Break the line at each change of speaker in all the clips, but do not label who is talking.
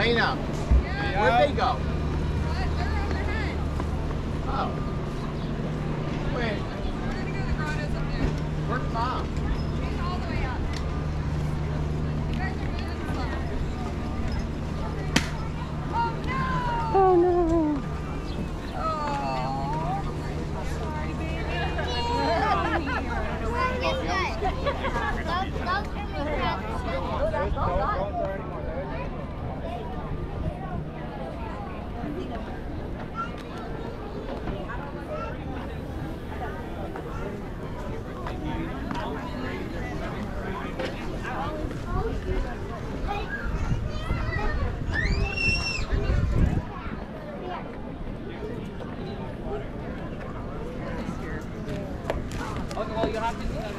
Lena, where'd they go?
They're overhead.
Oh. Wait.
We're gonna go to the grottos up there.
Where's Mom?
She's all the way up. You guys are moving slow. Oh no!
Oh no.
Oh. Sorry, baby.
Okay, well, you have to do that.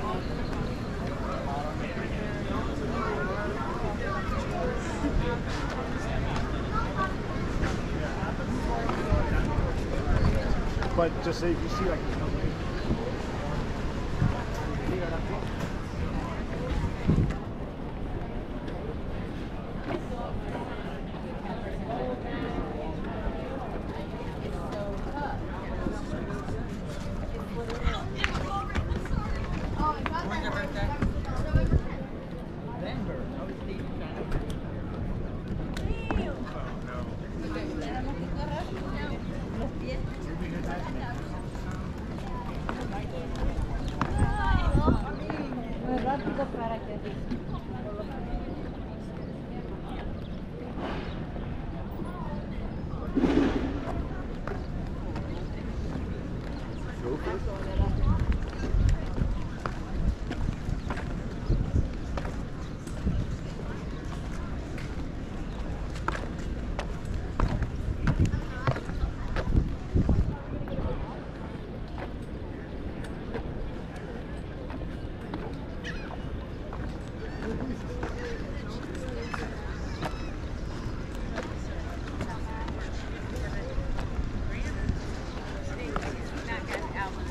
But just say if you see like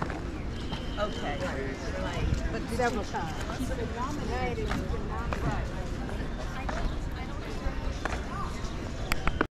okay. But several times. She's been nominated.